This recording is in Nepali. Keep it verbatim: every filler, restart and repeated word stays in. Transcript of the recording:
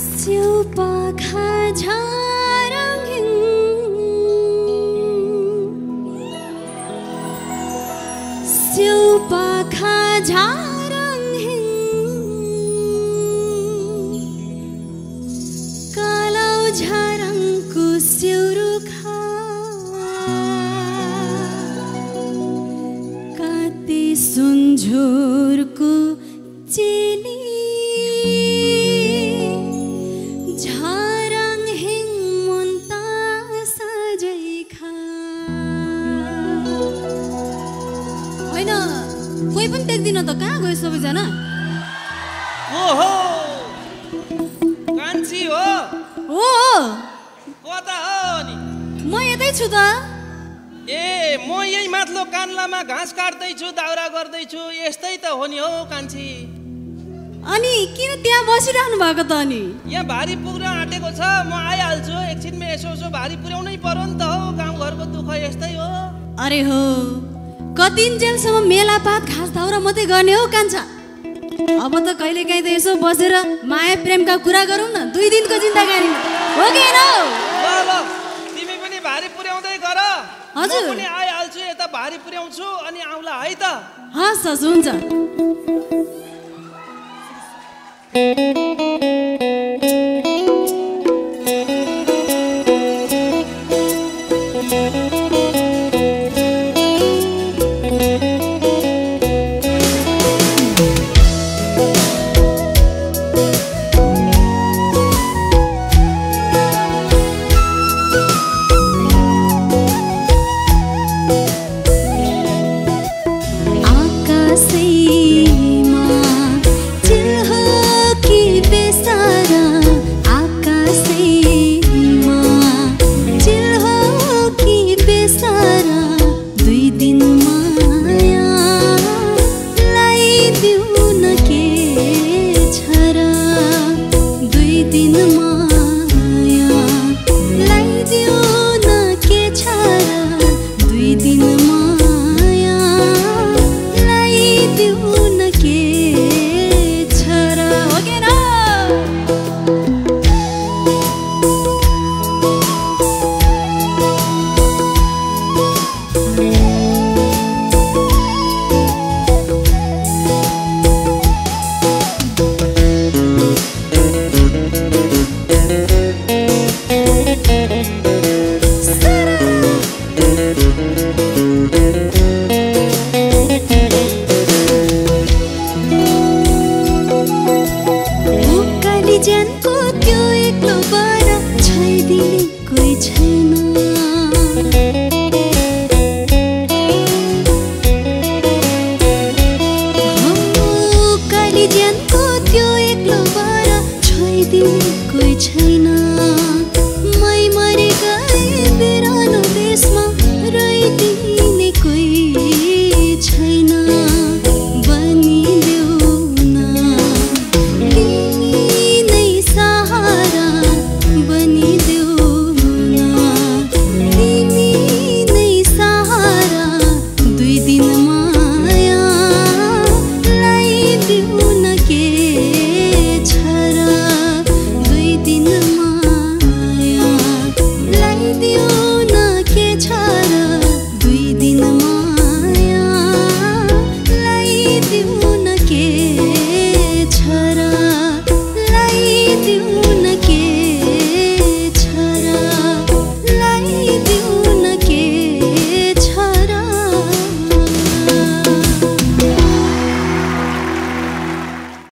यहाँ भारी पुग्न आँटेको छ म आइहाल्छु एकछिनमा यसो यसो भारी पुर्याउनै पर्यो नि त हो गाउँ घरको दुःख यस्तै हो अरे हो कतिन्जेलसम्म मेलापात घाँस दाउरा मात्रै गर्ने हो कान्छा अब त कहिले काहीँ त यसो बसेर माया प्रेमका कुरा गरौँ न दुई दिनको जिन्दगानीमा हो कि हैन ल ल तिमी पनि भारी पुर्याउँदै गर हजुर म पनि आइहाल्छु यता भारी पुर्याउँछु अनि आउला है त हस् हस् हुन्छ दिउ